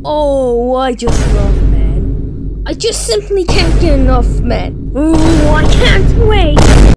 Oh, I just love men. I just simply can't get enough men. Oh, I can't wait.